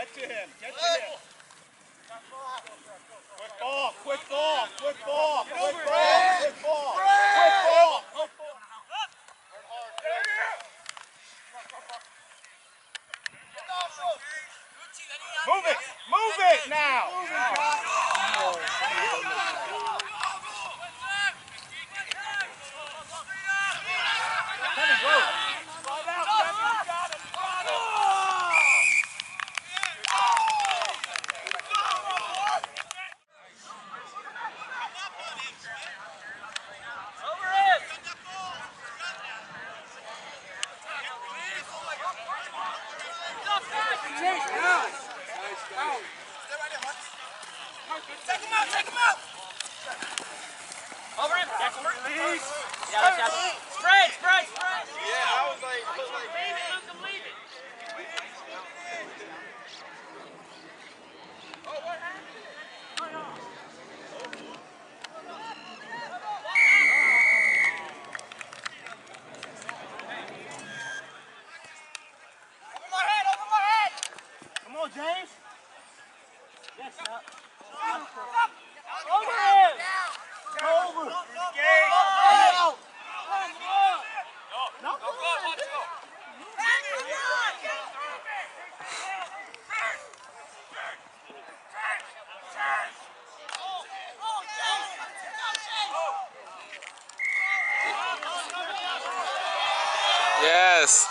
Get to him. Get to him. Quick ball. Quick ball. Quick ball. Quick ball. Quick ball. Quick ball. Move it. Move it now. Take him out! Over him! That's over. Yeah, spread! Yeah, I was like, leave it, Luke, leave it. Oh, what happened? Over my head! Come on, James. Yes, no. Over him! Over. Yes.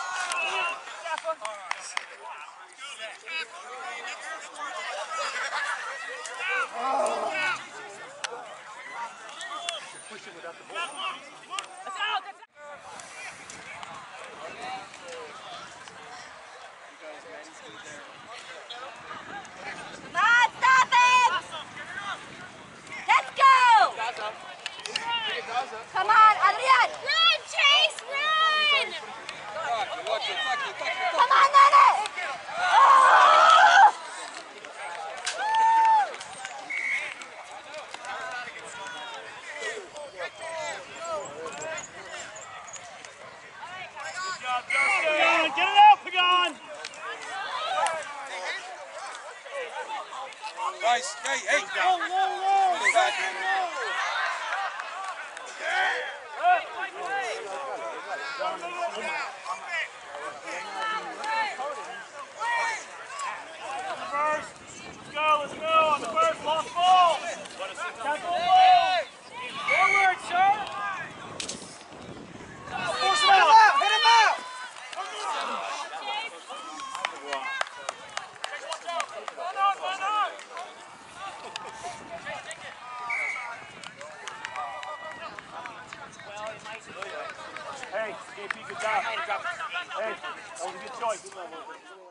Come on, Adrian! Run, Chase, run! Come on, Nene! Oh! Good job, Justin. Get it out, Pagan. Nice. Hey. Whoa. Let's go on the first lost ball. Tackle ball. Forward, sir. Force him out. Hit him out. Run on. Hey, JP, good job. Hey, that was a good choice.